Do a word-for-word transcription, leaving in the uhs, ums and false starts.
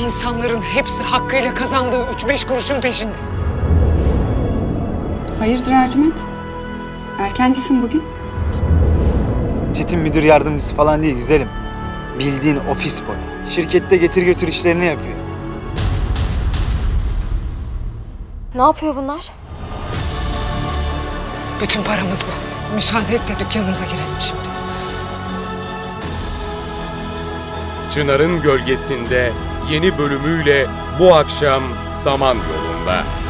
İnsanların hepsi hakkıyla kazandığı üç beş kuruşun peşinde. Hayırdır Ercüment? Erkencisin bugün. Çetin müdür yardımcısı falan değil güzelim. Bildiğin ofis boyu. Şirkette getir götür işlerini yapıyor. Ne yapıyor bunlar? Bütün paramız bu. Müsaade et de dükkanımıza girelim şimdi. Çınar'ın Gölgesinde yeni bölümüyle bu akşam Samanyolu'nda.